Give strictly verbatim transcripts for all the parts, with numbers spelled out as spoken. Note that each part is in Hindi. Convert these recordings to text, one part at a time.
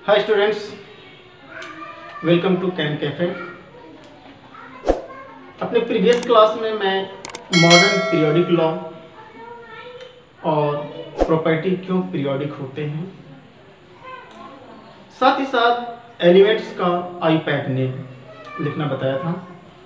Hi students, welcome to Chem Cafe. अपने प्रीवियस क्लास में मैं मॉडर्न पीरियोडिक लॉ और प्रॉपर्टी क्यों पीरियोडिक होते हैं, साथ ही साथ एलिमेंट्स का आईपैक नेम लिखना बताया था।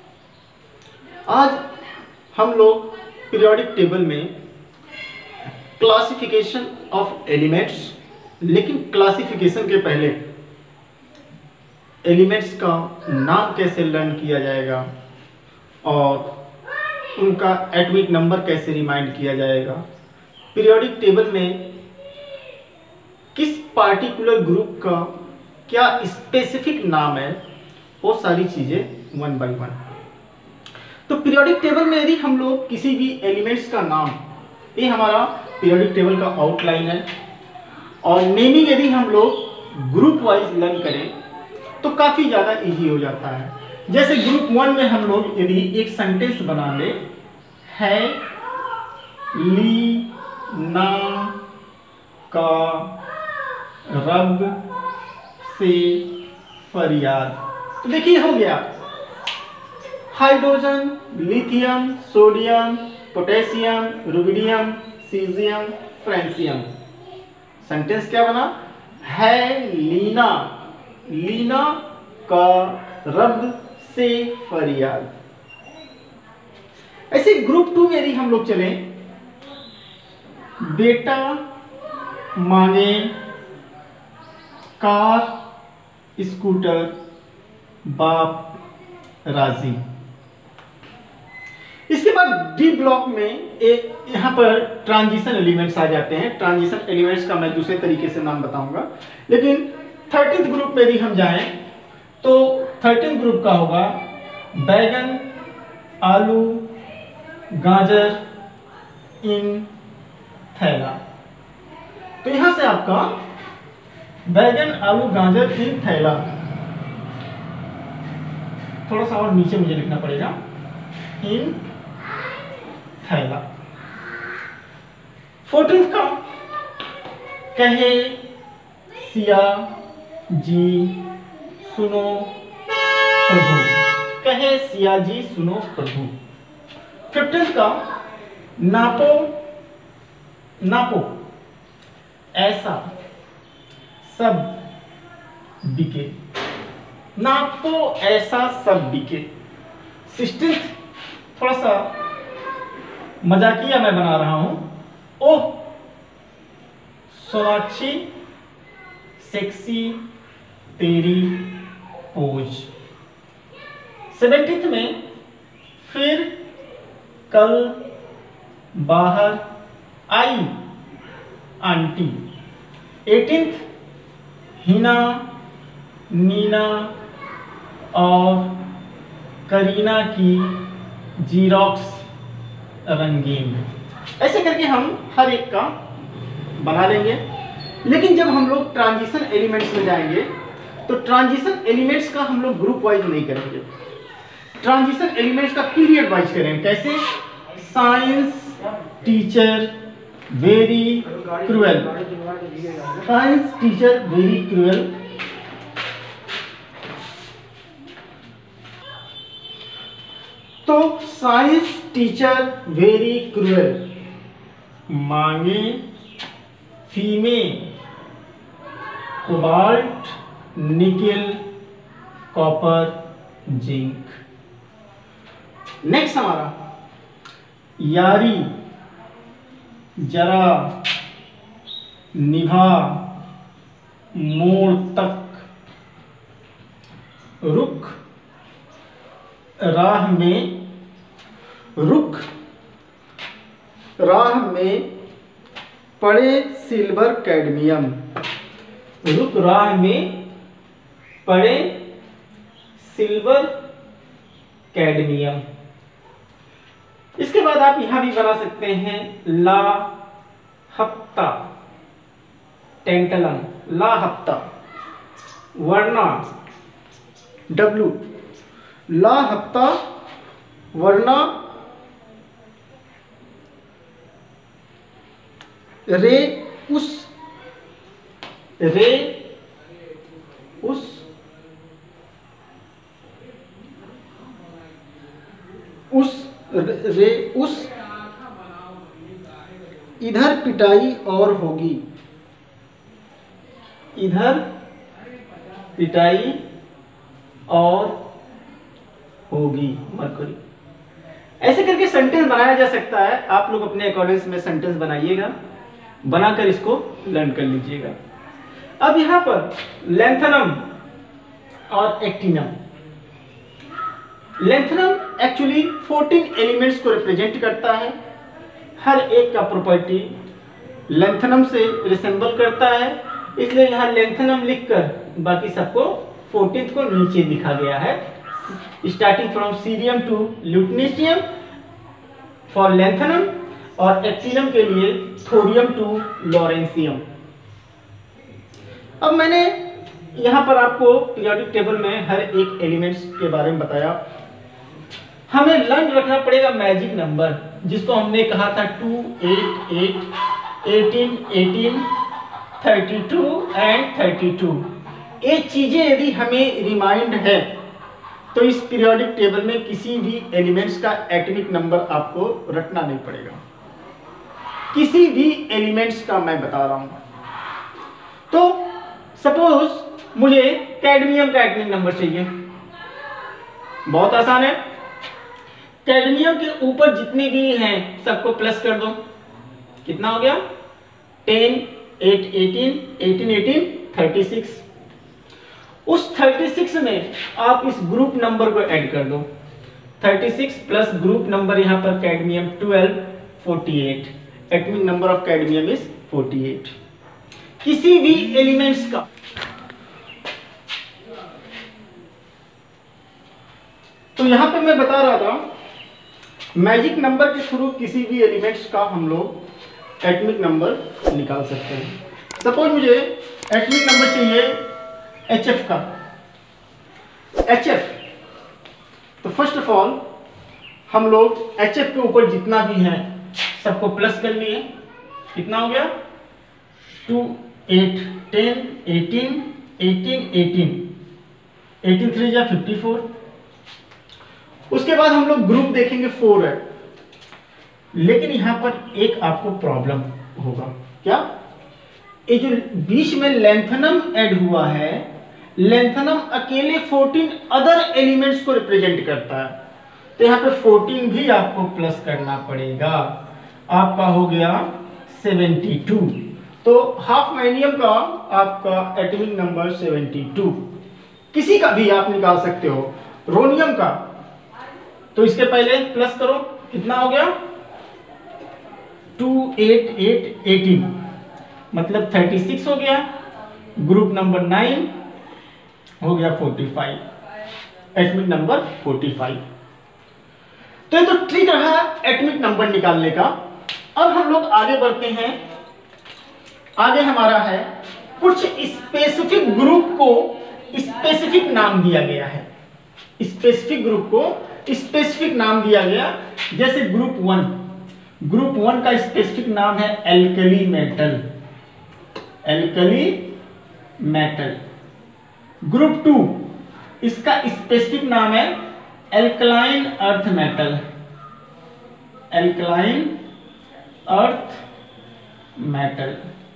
आज हम लोग पीरियोडिक टेबल में क्लासिफिकेशन ऑफ एलिमेंट्स, लेकिन क्लासिफिकेशन के पहले एलिमेंट्स का नाम कैसे लर्न किया जाएगा और उनका एटॉमिक नंबर कैसे रिमाइंड किया जाएगा, पीरियोडिक टेबल में किस पार्टिकुलर ग्रुप का क्या स्पेसिफिक नाम है, वो सारी चीज़ें वन बाय वन। तो पीरियोडिक टेबल में यदि हम लोग किसी भी एलिमेंट्स का नाम, ये हमारा पीरियोडिक टेबल का आउटलाइन है, और नेमिंग यदि हम लोग ग्रुप वाइज लर्न करें तो काफ़ी ज़्यादा इजी हो जाता है। जैसे ग्रुप वन में हम लोग यदि एक सेंटेंस बना ले, है ली ना का रब से फरियाद, तो देखिए हो गया hydrogen, lithium, sodium, potassium, rubidium, caesium, francium. Sentence क्या बना? है लीना लीना का रब से फरियाद। ऐसे ग्रुप टू में यदि हम लोग चलें, बेटा मांगे कार स्कूटर, बाप राजी। इसके बाद डी ब्लॉक में एक यहाँ पर ट्रांजिशन एलिमेंट्स आ जाते हैं। ट्रांजिशन एलिमेंट्स का मैं दूसरे तरीके से नाम बताऊंगा, लेकिन थर्टीन्थ ग्रुप में यदि हम जाएं तो थर्टीन्थ ग्रुप का होगा बैगन, आलू, गाजर इन थैला। तो यहां से आपका बैगन, आलू, गाजर इन थैला, थोड़ा सा और नीचे मुझे लिखना पड़ेगा, इन थैला। फोर्टीन्थ का कहे सिया जी सुनो प्रभु, कहे सिया जी सुनो प्रभु। फिफ्टीन्थ का नापो नापो ऐसा सब बिके, नापो ऐसा सब बिके। सिक्सटीन्थ थोड़ा सा मजाकिया मैं बना रहा हूं, ओह सोनाक्षी सेक्सी तेरी पोज। सेवेंटीन्थ में फिर कल बाहर आई आंटी। एटीन्थ हिना, नीना और करीना की जीरोक्स रंगीन। ऐसे करके हम हर एक का बना लेंगे। लेकिन जब हम लोग ट्रांजिशन एलिमेंट्स में जाएंगे तो ट्रांजिशन एलिमेंट्स का हम लोग ग्रुप वाइज नहीं करेंगे, ट्रांजिशन एलिमेंट्स का पीरियड वाइज करेंगे। कैसे? Science teacher very cruel, science teacher very cruel. तो साइंस टीचर वेरी क्रूएल मांगे female cobalt, nickel, copper, zinc. Next हमारा यारी जरा निभा मोड़ तक, रुख राह में, रुख राह में पड़े सिल्वर कैडमियम, रुख राह में पड़े सिल्वर कैडमियम। इसके बाद आप यहां भी बना सकते हैं ला हफ्ता टेंटलम, ला हफ्ता। वरना डब्लू, ला हफ्ता वरना रे उस रे पिटाई और होगी, इधर पिटाई और होगी मरकरी। ऐसे करके सेंटेंस बनाया जा सकता है। आप लोग अपने अकॉर्डिंग में सेंटेंस बनाइएगा, बनाकर इसको लर्न कर लीजिएगा। अब यहां पर लैंथनम और एक्टिनम। लैंथनम एक्चुअली चौदह एलिमेंट्स को रिप्रेजेंट करता है। हर एक का प्रॉपर्टी लैंथनम से रिसेंबल करता है, इसलिए यहां लैंथनम लिखकर बाकी सबको चौदह को नीचे लिखा गया है, starting from cerium to lutetium for lanthanum, और एक्टिनम के लिए थोरियम टू लॉरेंसियम। अब मैंने यहां पर आपको पीरियोडिक टेबल में हर एक एलिमेंट्स के बारे में बताया। हमें लर्न रखना पड़ेगा मैजिक नंबर, जिसको हमने कहा था two, eight, eight, eighteen, eighteen, thirty two and thirty two. ये चीजें यदि हमें रिमाइंड है तो इस पीरियोडिक टेबल में किसी भी एलिमेंट्स का एटॉमिक नंबर आपको रटना नहीं पड़ेगा। किसी भी एलिमेंट्स का मैं बता रहा हूं। तो सपोज मुझे कैडमियम का एटॉमिक नंबर चाहिए, बहुत आसान है। कैडमियम के ऊपर जितने भी हैं सबको प्लस कर दो, कितना हो गया? Ten, eight, eighteen, eighteen, eighteen, thirty six. उस थर्टी सिक्स में आप इस ग्रुप नंबर को ऐड कर दो, thirty six plus group number यहां पर cadmium twelve, forty eight. Atomic number of cadmium is forty eight. किसी भी एलिमेंट्स का तो यहां पे मैं बता रहा था मैजिक नंबर के थ्रू किसी भी एलिमेंट्स का हम लोग एटॉमिक नंबर निकाल सकते हैं। सपोज मुझे एटॉमिक नंबर चाहिए एच एफ का। एच एफ, तो फर्स्ट ऑफ ऑल हम लोग एच एफ के ऊपर जितना भी है सबको प्लस कर लिए, कितना हो गया? Two, eight, ten, eighteen, eighteen, eighteen, eighteen three जा फिफ्टी फोर। उसके बाद हम लोग ग्रुप देखेंगे, फोर है। लेकिन यहां पर एक आपको प्रॉब्लम होगा, क्या? ये जो बीच में लैंथनम ऐड हुआ है, लैंथनम अकेले चौदह अदर एलिमेंट्स को रिप्रेजेंट करता है, तो यहां पे चौदह भी आपको प्लस करना पड़ेगा। आपका हो गया सेवेंटी टू। तो हाफ मैग्नीशियम का आपका एटॉमिक नंबर सेवेंटी टू। किसी का भी आप निकाल सकते हो। रोनियम का, तो इसके पहले प्लस करो, कितना हो गया? टू, एट, एट, एटीन, मतलब थर्टी सिक्स हो गया। ग्रुप नंबर नाइन हो गया forty five, atomic number forty five. तो ये तो ट्रिक रहा एटॉमिक नंबर निकालने का। अब हम लोग आगे बढ़ते हैं। आगे हमारा है कुछ स्पेसिफिक ग्रुप को स्पेसिफिक नाम दिया गया है। स्पेसिफिक ग्रुप को स्पेसिफिक नाम दिया गया, जैसे ग्रुप वन। ग्रुप वन का स्पेसिफिक नाम है alkali metal, alkali metal. Group two, इसका स्पेसिफिक नाम है alkaline earth metal, alkaline earth metal.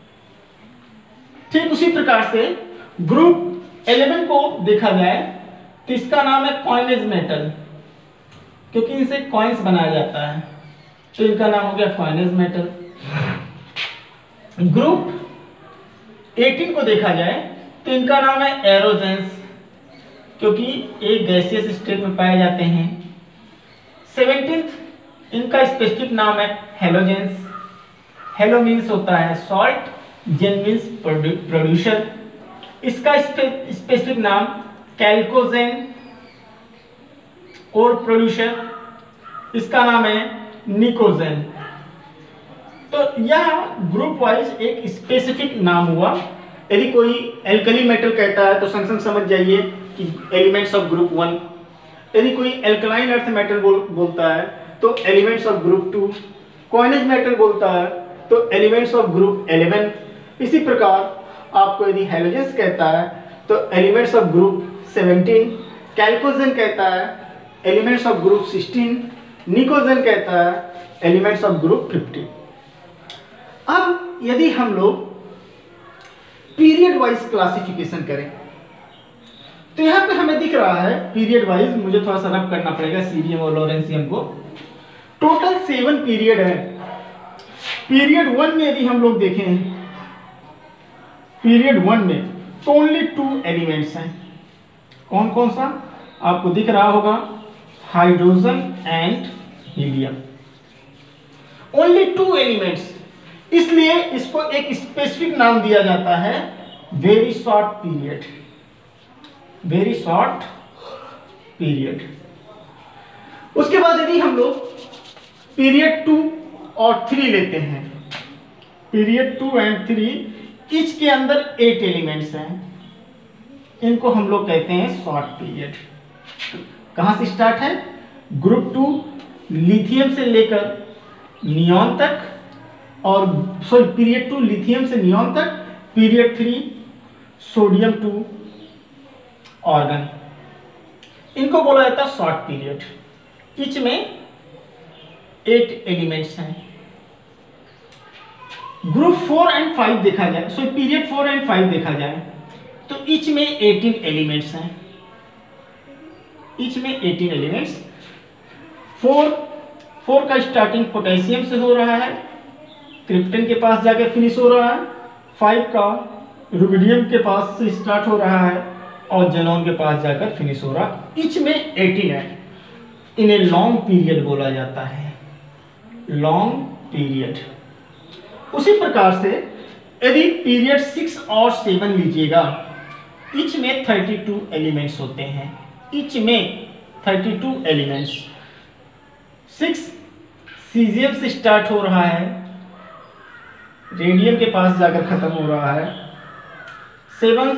ठीक उसी प्रकार से ग्रुप इलेवन को देखा जाए तो इसका नाम है कॉइनेज मेटल, क्योंकि इनसे कॉइन्स बनाया जाता है, तो इनका नाम हो गया कॉइनेज मेटल। ग्रुप एटीन को देखा जाए तो इनका नाम है एरोजेंस, क्योंकि एक गैसियस स्टेट में पाए जाते हैं। सेवेंटीन्थ इनका स्पेसिफिक नाम है हेलोजेंस। हेलो मीन्स होता है सॉल्ट, जेन मीन्स प्रोड्यूसर। इसका स्पेसिफिक नाम कैल्कोजेन और प्रोड्यूसर इसका नाम है निकोजेन। तो यह ग्रुप वाइज एक स्पेसिफिक नाम हुआ। यदि कोई एल्कली मेटल कहता है तो संग संग समझ जाइए कि एलिमेंट्स ऑफ ग्रुप वन। यदि कोई एल्कलाइन अर्थ मेटल बोल, बोलता है तो elements of group two. Coinage metal बोलता है तो एलिमेंट्स ऑफ ग्रुप इलेवन। इसी प्रकार आपको यदि हेलोजेंस कहता है तो elements of group seventeen. Chalcogen कहता है elements of group sixteen. Pnicogen कहता है एलिमेंट्स ऑफ ग्रुप फिफ्टीन। अब यदि हम लोग पीरियड वाइज क्लासिफिकेशन करें तो यहाँ पे हमें दिख रहा है पीरियड वाइज, मुझे थोड़ा सा रब करना पड़ेगा सीरियम और लॉरेंसियम को। टोटल सेवन पीरियड है। पीरियड वन में यदि हम लोग देखें, पीरियड वन में ओनली टू एलिमेंट्स हैं। कौन कौन सा आपको दिख रहा होगा? Hydrogen and helium. Only two elements, इसलिए इसको एक स्पेसिफिक नाम दिया जाता है very short period. Very short period. उसके बाद यदि हम लोग पीरियड टू और थ्री लेते हैं, period two and three, each के अंदर एट एलिमेंट्स हैं, इनको हम लोग कहते हैं शॉर्ट पीरियड। कहां से स्टार्ट है? ग्रुप टू लिथियम से लेकर नियॉन तक, और सॉरी पीरियड टू लिथियम से नियॉन तक, period three sodium to argon, इनको बोला जाता है शॉर्ट पीरियड। ईच में एट एलिमेंट्स हैं। ग्रुप फोर एंड फाइव देखा जाए, so period four and five देखा जाए तो ईच में एटीन एलिमेंट्स हैं। ईच में एटीन एलिमेंट्स। फोर फोर का स्टार्टिंग पोटेशियम से हो रहा है, क्रिप्टन के पास जाकर फिनिश हो रहा है। फाइव का रुबिडियम के पास से स्टार्ट हो रहा है और जेनॉन के पास जाकर फिनिश हो रहा है। ईच में एटीन है। इन्हें लॉन्ग पीरियड बोला जाता है, लॉन्ग पीरियड। उसी प्रकार से यदि पीरियड सिक्स और सेवन लीजिएगा, ईच में थर्टी टू एलिमेंट्स होते हैं। ईच में thirty two elements. Six caesium से स्टार्ट हो रहा है, रेडियम के पास जाकर खत्म हो रहा है। सेवन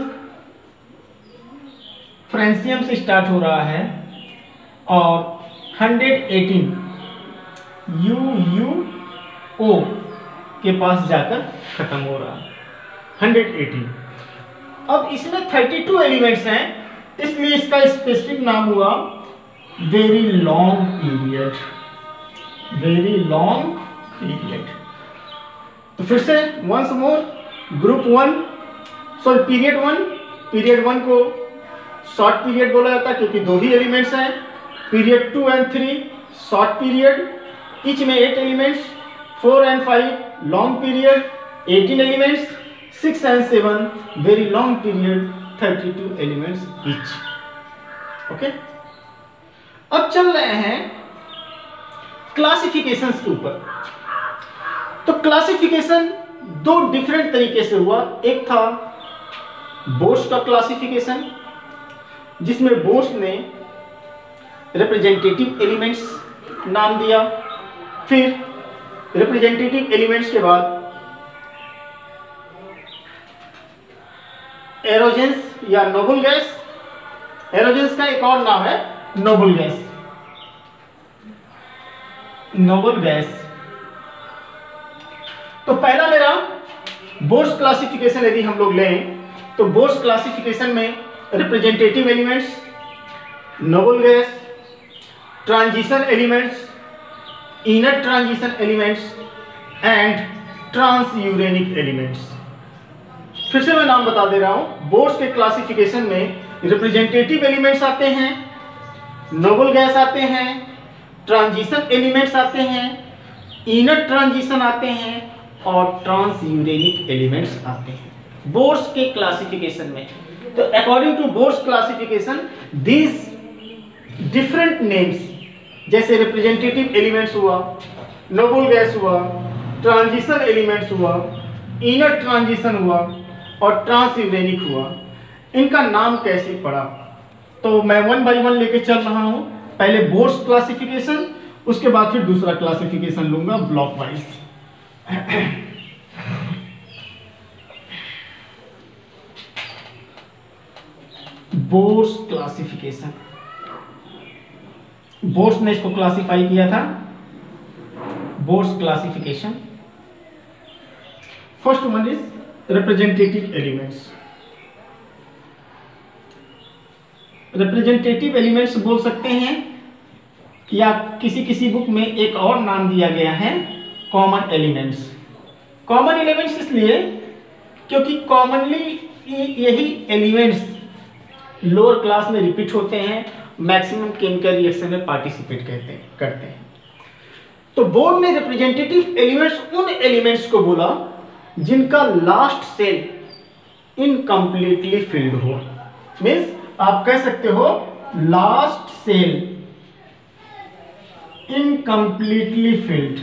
फ्रेंसियम से स्टार्ट हो रहा है और hundred eighteen U U O के पास जाकर खत्म हो रहा है। Hundred eighteen. अब इसमें थर्टी टू एलिमेंट्स हैं, इसलिए इसका स्पेसिफिक नाम हुआ very long period. Very long period. तो फिर से once more, group one sorry period one, period one को शॉर्ट पीरियड बोला जाता है क्योंकि दो ही एलिमेंट्स हैं। Period two and three short period, each में eight elements. Four and five long period, eighteen elements. Six and seven very long period, thirty two elements each. Okay, अब चल रहे हैं क्लासिफिकेशंस के ऊपर। तो क्लासिफिकेशन दो डिफरेंट तरीके से हुआ। एक था बोर्स का क्लासिफिकेशन, जिसमें बोर्स ने रिप्रेजेंटेटिव एलिमेंट्स नाम दिया। फिर रिप्रेजेंटेटिव एलिमेंट्स के बाद एरोजेंस या नोबल गैस। एरोजेंस का एक और नाम है नोबल गैस। Noble gas. तो पहला मेरा बोर्स क्लासिफिकेशन यदि हम लोग लें तो बोर्स क्लासिफिकेशन में representative elements, noble gas, transition elements, inner transition elements and transuranic elements. फिर से मैं नाम बता दे रहा हूं। बोर्स के क्लासिफिकेशन में रिप्रेजेंटेटिव एलिमेंट्स आते हैं, नोबल गैस आते हैं, ट्रांजिशन एलिमेंट्स आते हैं, इनर ट्रांजिशन आते हैं और ट्रांस यूरेनिक एलिमेंट्स आते हैं बोर्स के क्लासिफिकेशन में। तो according to Bohr's classification this different names, जैसे रिप्रेजेंटेटिव एलिमेंट्स हुआ, नोबल गैस हुआ, ट्रांजिशन एलिमेंट्स हुआ, इनर ट्रांजिशन हुआ और ट्रांस यूरेनिक हुआ, इनका नाम कैसे पड़ा। तो मैं वन बाय वन लेके चल रहा हूं। पहले बोर्स क्लासिफिकेशन, उसके बाद फिर दूसरा क्लासिफिकेशन लूंगा block wise. Bohr's classification, Bohr's ने इसको क्लासिफाई किया था। Bohr's classification, first one is representative elements. Representative elements बोल सकते हैं या किसी किसी बुक में एक और नाम दिया गया है कॉमन एलिमेंट्स। कॉमन एलिमेंट्स इसलिए क्योंकि कॉमनली यही एलिमेंट्स लोअर क्लास में रिपीट होते हैं, मैक्सिमम केमिकल रिएक्शन में पार्टिसिपेट कहते हैं करते हैं। तो बोर्ड ने रिप्रेजेंटेटिव एलिमेंट्स उन एलिमेंट्स को बोला जिनका लास्ट सेल इनकम्प्लीटली फिल्ड हो। मीन्स आप कह सकते हो last shell incompletely filled,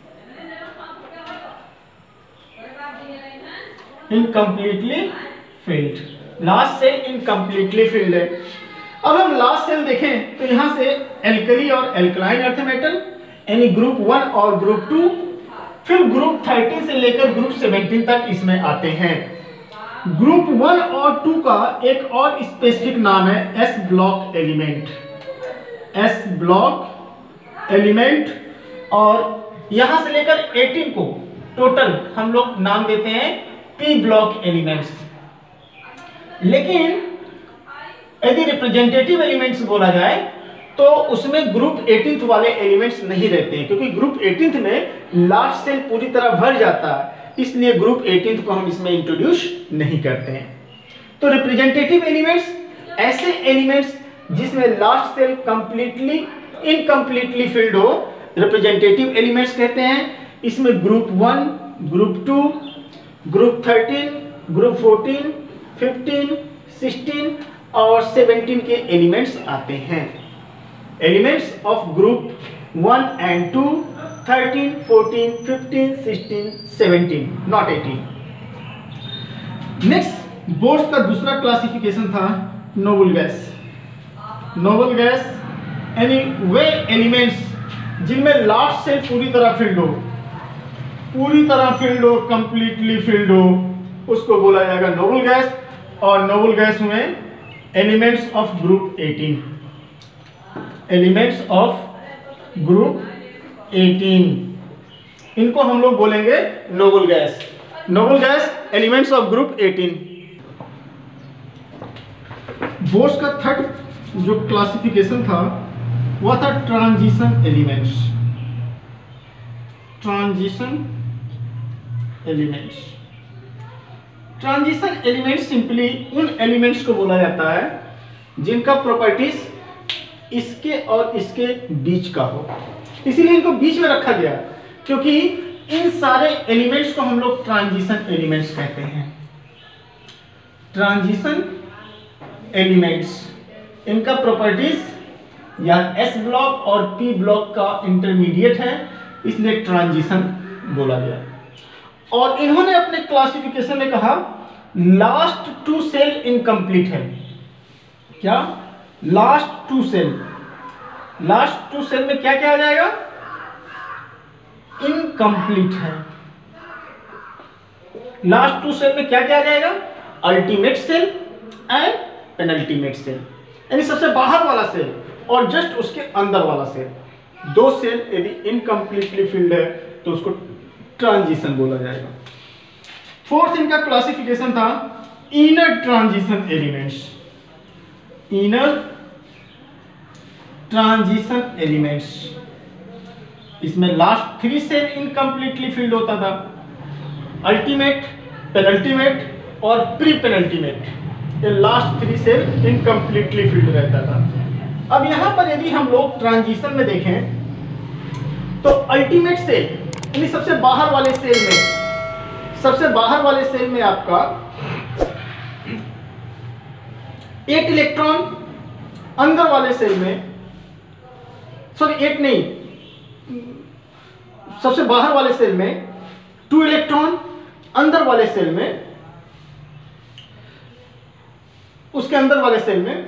incompletely filled, last shell incompletely filled है। अब हम लास्ट सेल देखें तो यहां से एल्कली और एल्कलाइन अर्थ मेटल यानी ग्रुप वन और ग्रुप टू, फिर ग्रुप थर्टीन से लेकर ग्रुप सेवेंटीन तक इसमें आते हैं। ग्रुप वन और टू का एक और स्पेसिफिक नाम है S block element, S block element, और यहां से लेकर अठारह को टोटल हम लोग नाम देते हैं पी ब्लॉक एलिमेंट्स। लेकिन यदि रिप्रेजेंटेटिव एलिमेंट्स बोला जाए तो उसमें ग्रुप अठारह वाले एलिमेंट्स नहीं रहते हैं, क्योंकि ग्रुप अठारह में लास्ट सेल पूरी तरह भर जाता है, इसलिए ग्रुप अठारह को हम इसमें इंट्रोड्यूस नहीं करते हैं। तो रिप्रेजेंटेटिव एलिमेंट्स ऐसे एलिमेंट्स जिसमें last shell completely incompletely filled हो, रिप्रेजेंटेटिव एलिमेंट्स कहते हैं। इसमें group one, group two, group thirteen, group fourteen, fifteen, sixteen और सेवेंटीन के एलिमेंट्स आते हैं। Elements of group one and two, thirteen, fourteen, fifteen, sixteen, seventeen, not eighteen. Next Bohr's का दूसरा क्लासिफिकेशन था नोबल गैस। नोबल गैस यानी वे एलिमेंट्स जिनमें लास्ट सेल पूरी तरह फिल्ड हो, पूरी तरह फिल्ड हो, कंप्लीटली फिल्ड हो, उसको बोला जाएगा नोबल गैस। और नोबल गैस में elements of group eighteen, elements of group eighteen, इनको हम लोग बोलेंगे noble gas. Noble gas elements of group eighteen. Bohr's का थर्ड जो क्लासिफिकेशन था वह था transition elements, transition elements. Transition elements simply उन एलिमेंट्स को बोला जाता है जिनका प्रॉपर्टीज इसके और इसके बीच का हो, इसीलिए इनको बीच में रखा गया, क्योंकि इन सारे एलिमेंट्स को हम लोग ट्रांजिशन एलिमेंट्स कहते हैं। ट्रांजिशन एलिमेंट्स, इनका प्रॉपर्टीज या एस ब्लॉक और पी ब्लॉक का इंटरमीडिएट है, इसलिए ट्रांजिशन बोला गया। और इन्होंने अपने क्लासिफिकेशन में कहा लास्ट टू सेल इनकम्प्लीट है। क्या? Last two shell, last two shell में क्या क्या आ जाएगा? इनकम्प्लीट है। लास्ट टू सेल में क्या क्या आ जाएगा? Ultimate shell and penultimate shell, यानी सबसे बाहर वाला सेल और जस्ट उसके अंदर वाला सेल। दो सेल यदि इनकम्प्लीटली फिल्ड है तो उसको ट्रांजिशन बोला जाएगा। फोर्थ इनका क्लासिफिकेशन था inner transition elements, inner transition elements. इसमें last three shell incompletely filled होता था, अल्टीमेट, पेनल्टीमेट और प्री पेनल्टीमेट, ये last three shell incompletely filled रहता था। अब यहां पर यदि हम लोग ट्रांजिशन में देखें तो अल्टीमेट सेल यानी सबसे बाहर वाले सेल में, सबसे बाहर वाले सेल में आपका एक इलेक्ट्रॉन, अंदर वाले सेल में सॉरी एक नहीं, सबसे बाहर वाले सेल में टू इलेक्ट्रॉन, अंदर वाले सेल में, उसके अंदर वाले सेल में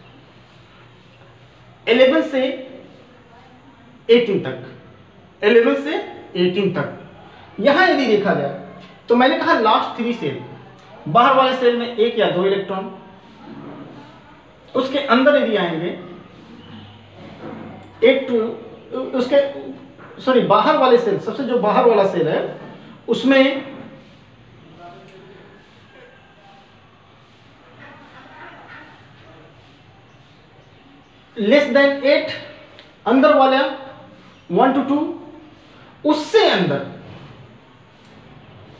इलेवन से एटीन तक, इलेवन से एटीन तक। यहां यदि देखा जाए तो मैंने कहा लास्ट थ्री सेल, बाहर वाले सेल में एक या दो इलेक्ट्रॉन, उसके अंदर यदि आएंगे एक टू, उसके सॉरी बाहर वाले सेल, सबसे जो बाहर वाला सेल है उसमें लेस देन एट, अंदर वाला वन टू टू, उससे अंदर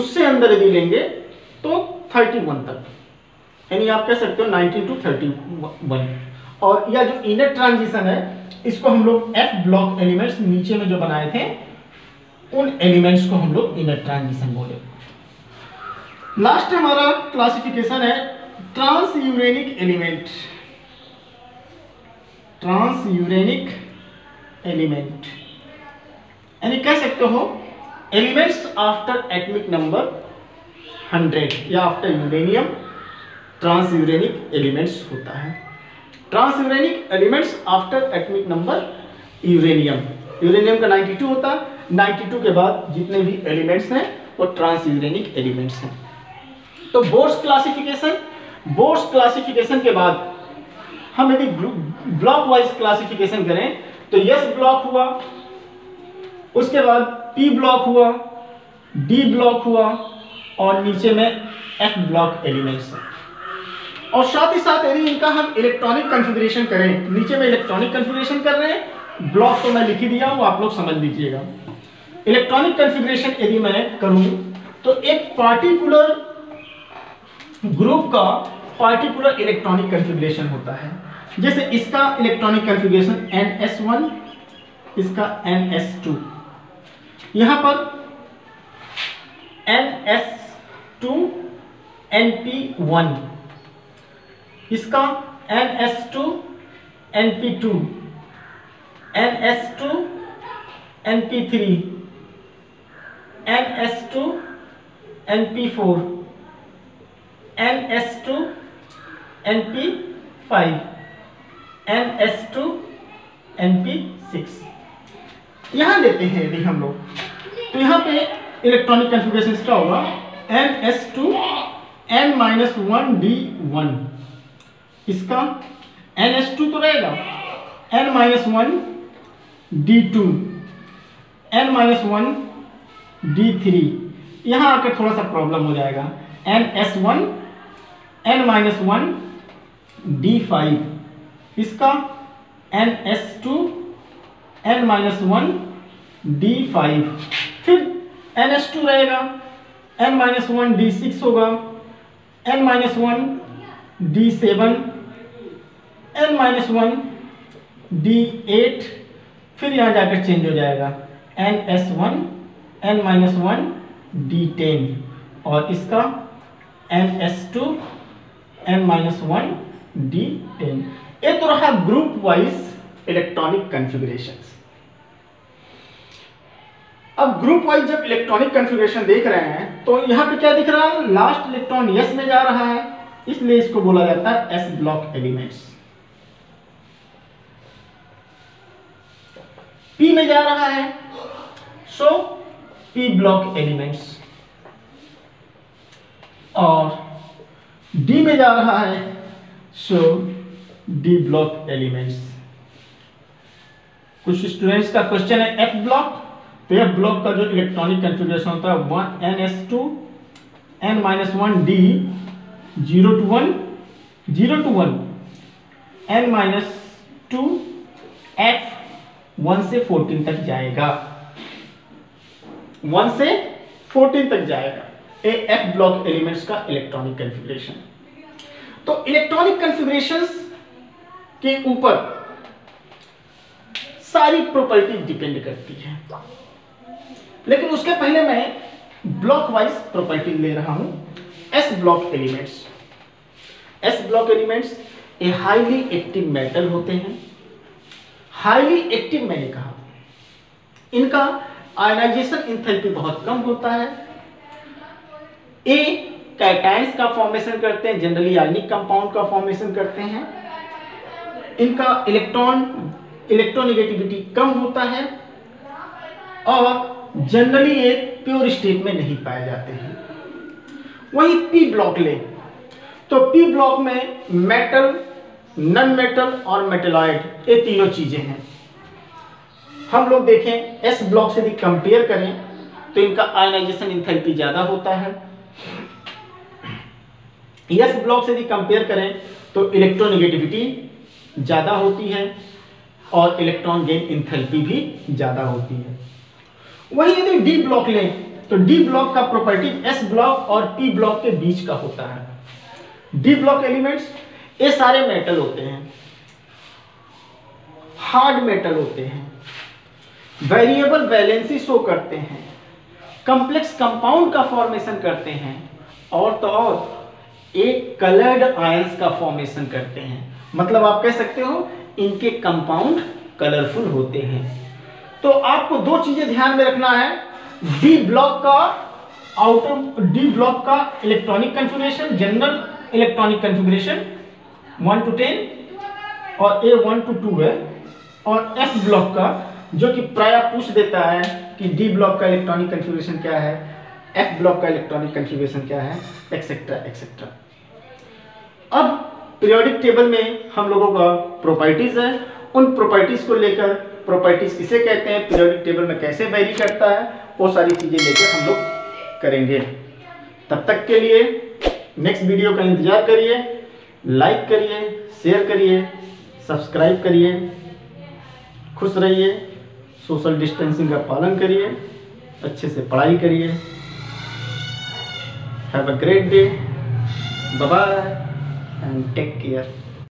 उससे अंदर यदि लेंगे तो थर्टी वन तक, यानी आप कह सकते हो नाइनटीन टू थर्टी वन। और यह जो इनर ट्रांजिशन है इसको हम लोग एफ ब्लॉक एलिमेंट्स नीचे में जो बनाए थे उन एलिमेंट्स को हम लोग इनर ट्रांजिशन बोले। लास्ट हमारा क्लासिफिकेशन है transuranic element. Transuranic element यानी कह सकते हो elements after atomic number hundred या after uranium transuranic elements होता है। Transuranic elements after atomic number uranium, uranium का बानवे होता है, बानवे के बाद जितने भी एलिमेंट्स हैं वो ट्रांस यूरेनिक एलिमेंट्स हैं। तो बोर्स क्लासिफिकेशन, बोर्स क्लासिफिकेशन के बाद हम यदि ब्लॉक वाइज क्लासिफिकेशन करें तो एस ब्लॉक हुआ, उसके बाद पी ब्लॉक हुआ, डी ब्लॉक हुआ और नीचे में एफ ब्लॉक एलिमेंट्स हैं। और साथ ही साथ यदि इनका हम इलेक्ट्रॉनिक कॉन्फ़िगरेशन करें, नीचे में इलेक्ट्रॉनिक कॉन्फ़िगरेशन कर रहे हैं, ब्लॉक तो मैं लिख ही दिया हूं, आप लोग समझ लीजिएगा। इलेक्ट्रॉनिक कॉन्फ़िगरेशन यदि मैं करूं तो एक पार्टिकुलर ग्रुप का पार्टिकुलर इलेक्ट्रॉनिक कॉन्फ़िगरेशन होता है। जैसे इसका electronic configuration N S one, इसका एन एस टू, यहां पर N S two N P one, इसका N S two N P two, N S two N P three, N S two N P four, N S two N P five, N S two N P six. यहां लेते हैं यदि हम लोग तो यहां पे इलेक्ट्रॉनिक कॉन्फ़िगरेशन क्या होगा, N S two N minus one D one, इसका एन एस टू तो रहेगा, N minus one D two, N minus one D three, यहां आकर थोड़ा सा प्रॉब्लम हो जाएगा, N S one N minus one D five, इसका N S two N minus one D five, फिर एन एस टू रहेगा, N minus one D six होगा, N minus one D seven, N minus one D eight, फिर यहाँ जाकर चेंज हो जाएगा N S one N minus one D ten और इसका N S two N minus one D ten. ये तो रहा ग्रुप वाइज इलेक्ट्रॉनिक कॉन्फ़िगरेशंस। अब ग्रुप वाइज जब इलेक्ट्रॉनिक कॉन्फ़िगरेशन देख रहे हैं तो यहाँ पे क्या दिख रहा है, लास्ट इलेक्ट्रॉन एस में जा रहा है, इसलिए इसको बोला जाता है एस ब्लॉक एलिमेंट्स। पी में जा रहा है सो पी ब्लॉक एलिमेंट्स, और डी में जा रहा है सो डी ब्लॉक एलिमेंट्स। कुछ स्टूडेंट्स का क्वेश्चन है एफ ब्लॉक, तो एफ ब्लॉक का जो इलेक्ट्रॉनिक कॉन्फ़िगरेशन होता है one N S two N minus one D zero two one zero two one N minus two F one से फोर्टीन तक जाएगा, वन से फोर्टीन तक जाएगा ए एफ ब्लॉक एलिमेंट्स का इलेक्ट्रॉनिक कॉन्फ़िगरेशन। तो इलेक्ट्रॉनिक कॉन्फ़िगरेशंस के ऊपर सारी प्रॉपर्टी डिपेंड करती है, लेकिन उसके पहले मैं ब्लॉक वाइज प्रॉपर्टी ले रहा हूं। S block elements, S block elements a highly active metal होते हैं। हाईली एक्टिव मैंने कहा, इनका आयनाइजेशन एंथैल्पी बहुत कम होता है। ए कैटायंस का फॉर्मेशन करते हैं, जनरली आयनिक कंपाउंड का फॉर्मेशन करते हैं। इनका इलेक्ट्रॉन इलेक्ट्रोनेगेटिविटी कम होता है और जनरली ये प्योर स्टेट में नहीं पाए जाते हैं। वहीं पी ब्लॉक ले तो पी ब्लॉक में मेटल, नॉन मेटल और मेटेलॉइड ये तीनों चीजें हैं। हम लोग देखें एस ब्लॉक से यदि कंपेयर करें तो इनका आयनाइजेशन एंथैल्पी ज्यादा होता है। एस ब्लॉक से यदि कंपेयर करें तो इलेक्ट्रोनेगेटिविटी ज्यादा होती है और इलेक्ट्रॉन गेन एंथैल्पी भी ज्यादा होती है। वहीं यदि डी ब्लॉक लें तो डी ब्लॉक का प्रॉपर्टी एस ब्लॉक और पी ब्लॉक के बीच का होता है। डी ब्लॉक एलिमेंट्स ये सारे मेटल होते हैं, हार्ड मेटल होते हैं, वेरिएबल वैलेंसी शो करते हैं, कॉम्प्लेक्स कंपाउंड का फॉर्मेशन करते हैं, और तो और एक कलर्ड आयंस का फॉर्मेशन करते हैं। मतलब आप कह सकते हो इनके कंपाउंड कलरफुल होते हैं। तो आपको दो चीजें ध्यान में रखना है, डी ब्लॉक का आउटर डी ब्लॉक का electronic configuration, general electronic configuration one two ten और ए वन टू टू है, और एफ ब्लॉक का जो कि प्राय पूछ देता है कि डी ब्लॉक का इलेक्ट्रॉनिक कॉन्फ़िगरेशन क्या है, एफ ब्लॉक का इलेक्ट्रॉनिक कॉन्फ़िगरेशन क्या है, एक्सेट्रा एक्सेट्रा। अब पीरियोडिक टेबल में हम लोगों का प्रॉपर्टीज है, उन प्रॉपर्टीज को लेकर, प्रॉपर्टीज किसे कहते हैं, पीरियोडिक टेबल में कैसे वेरी करता है, वो सारी चीजें लेकर हम लोग करेंगे। तब तक के लिए नेक्स्ट वीडियो का इंतजार करिए, लाइक करिए, शेयर करिए, सब्सक्राइब करिए, खुश रहिए, सोशल डिस्टेंसिंग का पालन करिए, अच्छे से पढ़ाई करिए। Have a great day, bye bye and take care.